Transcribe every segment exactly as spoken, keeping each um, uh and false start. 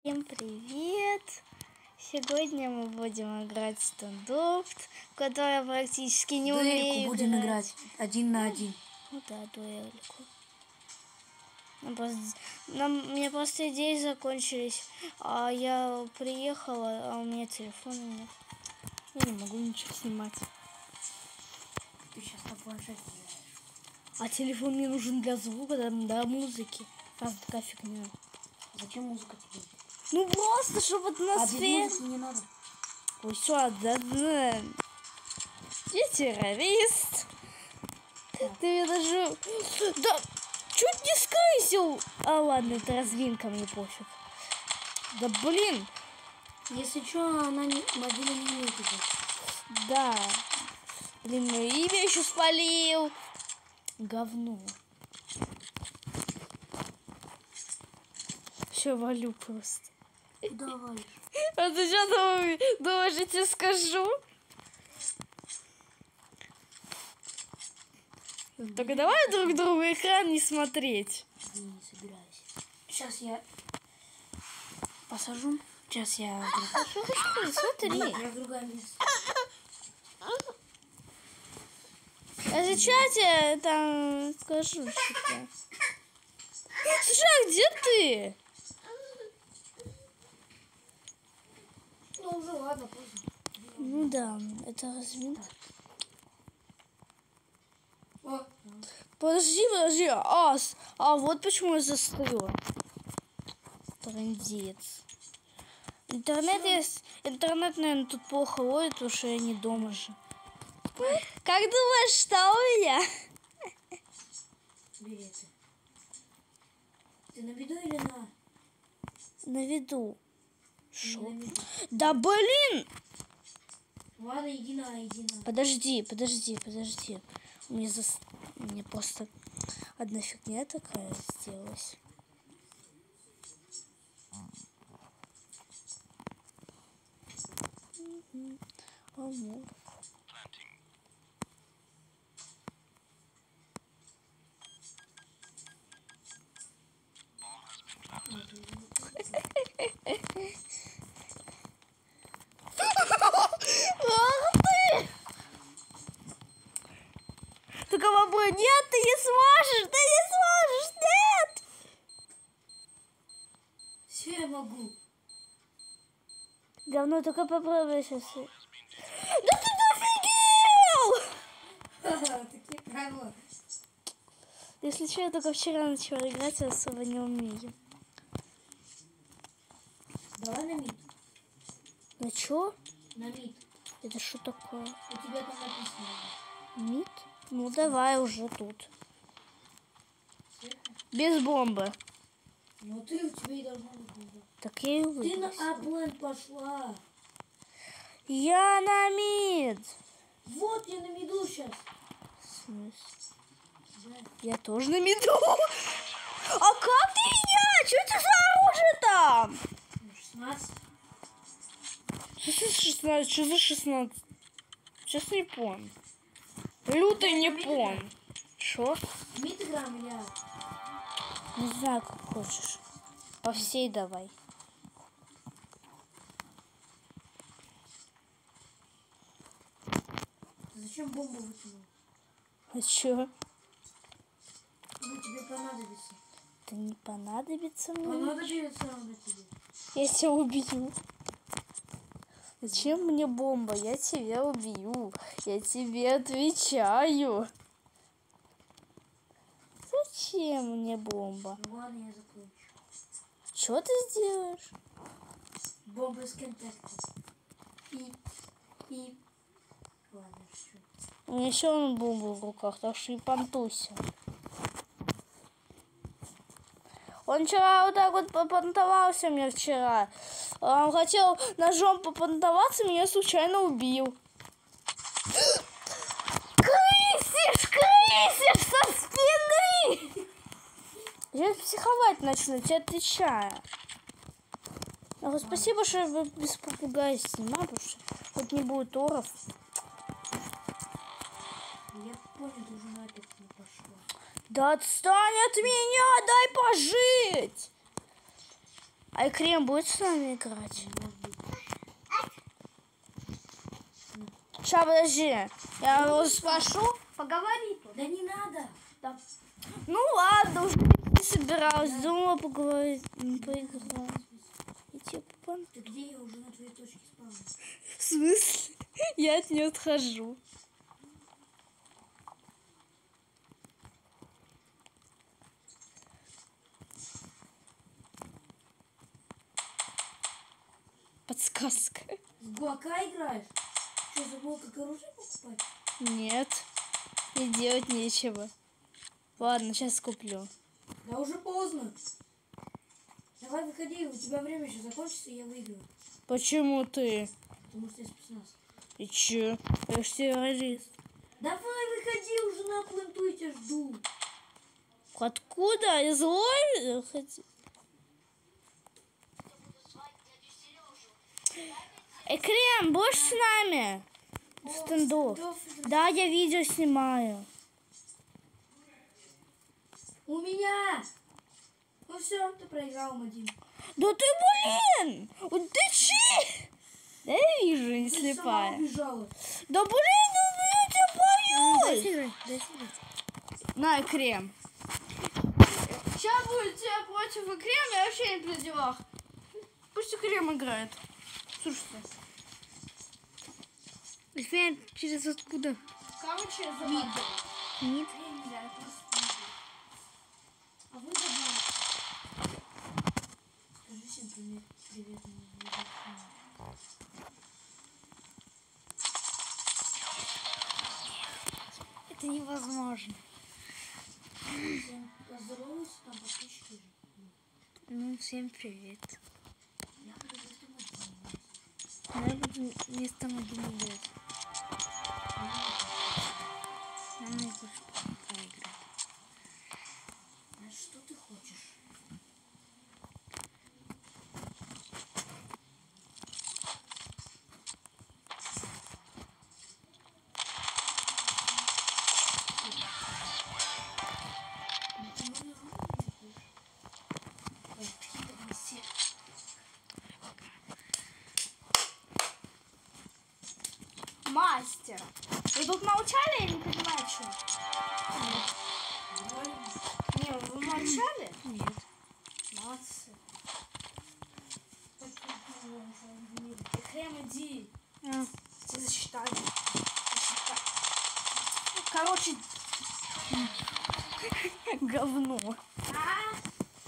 Всем привет! Сегодня мы будем играть в стандофт, в который я практически не дуэльку умею будем играть. играть. Один на один. Ну да, дуэльку. Ну, просто, нам, у меня просто идеи закончились, а я приехала, а у меня телефона нет. Я не могу ничего снимать. Ты сейчас на планшете играешь. А телефон мне нужен для звука, для, для музыки. Раз такая фигня. Зачем музыка тебе? Ну просто, чтобы А без атмосфера... музыки не надо. Ой, все, да, да. Ты террорист. Ты мне даже... Да, чуть не скрысил. А ладно, это разминка, мне пофиг. Да блин. Если что, она не, мобильный не умеет играть. Да. Блин, мое имя еще спалил. Говно. Все, валю просто. Куда валишь? А ты что думаешь, думаешь, я тебе скажу? Только давай друг другу экран не смотреть. Я не собираюсь. Сейчас я посажу. Сейчас я... Смотри. Я в другое место. А сейчас я там скажу что-то. Слушай, а где ты? Ну уже ладно, поздно. Ну да, это разминка. О, Подожди, подожди. А, с- а вот почему я застыла. Трындец. Интернет есть. Интернет, наверное, тут плохо ловит, потому что я не дома же. Как думаешь, что у меня? бери это. Ты на виду или на? На виду. Не Шо? на виду. Да блин! Ладно, иди на, иди на. Подожди, подожди, подожди. Мне, зас... Мне просто одна фигня такая сделалась. Мгм. Амур. Ах ты! Только бабуля, нет, ты не сможешь, ты не сможешь, нет! Все, я могу. Говно, только попробуй сейчас. Да ты дофигел! Ха-ха, такие правила. Если что, я только вчера начала играть, я особо не умею. Давай на мид. Ну чё? На мид. Это что такое? У тебя там написано. Мид? Ну давай уже тут. Сверху. Без бомбы. Ну ты, у тебя и должна быть бомба. Так я и Ты на выбросила. аплен пошла. Я на мид. Вот я на миду сейчас. В смысле? Да. Я тоже на миду. А как ты меня? Что это за оружие там? Ну, шестнадцать. Что за шестнадцать? Что за шестнадцать? Сейчас не понял. Лютый не понял. Что? Мид играем или а? Не знаю, как хочешь. По всей давай. Ты зачем бомбу выкинул? А чё? Ну тебе понадобится. Это не понадобится мне. Понадобится она тебе. Я тебя убью. Зачем мне бомба? Я тебя убью. Я тебе отвечаю. Зачем мне бомба? Ну ладно, я закончу. Что ты сделаешь? Бомба из контакта. И... И... Ладно, что? У меня еще он бомба в руках, так что и понтуйся. Он вчера вот так вот попонтовался мне вчера. Он хотел ножом попонтоваться, меня случайно убил. Крысишь, крысишь со спины! Я психовать начну, тебе отвечаю. А спасибо, что я без попугая снимаю, потому что тут не будет оров. Я понял, ты уже на это не пошла. Да отстань от меня, дай пожить! А Крем будет с нами играть? Сейчас, подожди. Я его спрошу. Поговори тут. Да не надо. Да. Ну ладно, уже не собиралась. Думала поговорить, ну, поиграть. И типа... Ты где? Я уже на твоей точке спала. В смысле? Я от нее отхожу. Подсказка. В Гуака играешь? Что, забыл, как оружие покупать? Нет. И делать нечего. Ладно, сейчас куплю. Да уже поздно. Давай выходи, у тебя время еще закончится, и я выиграю. Почему ты? Потому что я спецназ. И че? Я ж террорист. Давай выходи, уже на пленту, я тебя жду. Откуда? Из лови? Экрем, будешь с нами? Стендов. Да, я видео снимаю. У меня! Ну все, ты проиграл один. Да ты, блин! Ты чи? Да я вижу, не Ты сама слепая. убежала. Да блин, ну я тебя боюсь. Дай дай сыграть. На, Крем. Сейчас будет тебя против Крем, я вообще не при делах. Пусть Крем играет. Слушайте. Эфир через откуда? Короче, забыл. Нет. А вы забыли. Скажи всем привет. Привет. Это невозможно. Поздоровайся, там подписчики же. Ну, всем привет. Я буду вместо Я буду вместо Магины играть. Она не хочет поиграть. А что ты хочешь? Мастер. Вы тут молчали, я не понимаю, что? Не, вы молчали? Нет. Молодцы. Крем, иди. А. Все засчитали. Засчитали. Короче, говно. А?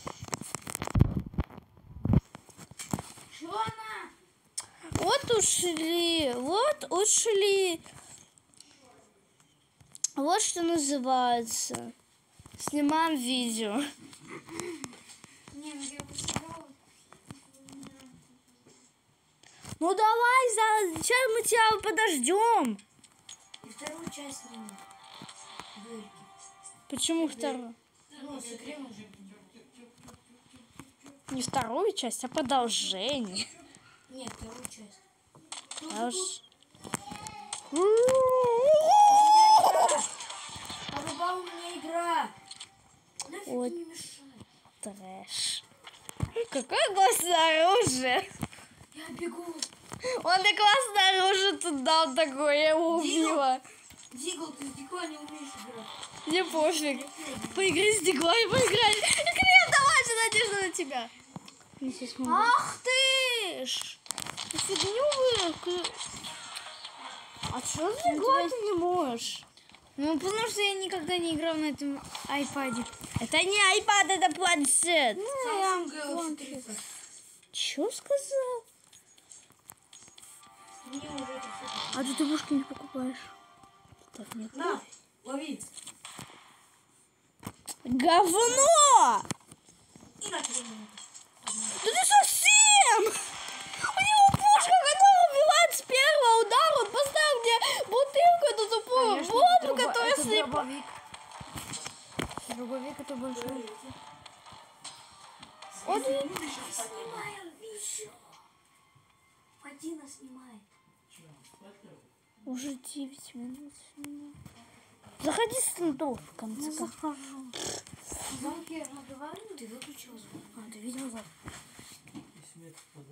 Что она? Вот ушли, вот ушли. Вот что называется. Снимаем видео. Не, ну я посмотрела. Ну давай, за... сейчас мы тебя подождем. И вторую часть сниму. Дырки. Почему вторую? Ну, с кремом же. Не вторую часть, а продолжение. Нет, вторую часть. А уж- Поруба у меня игра. Нафиг Ой. не мешай. Трэш. Какое классное оружие. Я бегу. Он и классное оружие тут дал такое, я его убила. Дигл, ты с Дигла не умеешь играть. Мне пофиг. Поиграй с Диглой, поиграй. Крем, давай же, надежда на тебя. Ах ты ж. Ты фигню вы. А что с Диглой ты не можешь? Ну, потому что я никогда не играл на этом айпаде. Это не айпад, это планшет. Samsung Galaxy тридцать. Чё сказал? Мне уже это все. А ты игрушки не покупаешь? Так, нет. На, лови. Говно! И на три минуты. Да ты совсем! У него пушка, которая убивает с первого удара. Он поставил мне бутылку, эту тупую бомбу, которая слепла. дробовик. Дробовик это большой. Он... Снимаем видео. Вадина снимает. Уже девять минут. Заходи с стендов, в конце концов. Захожу. Замки разговаривают? Ты выключила звук. А, ты видел звук? метров под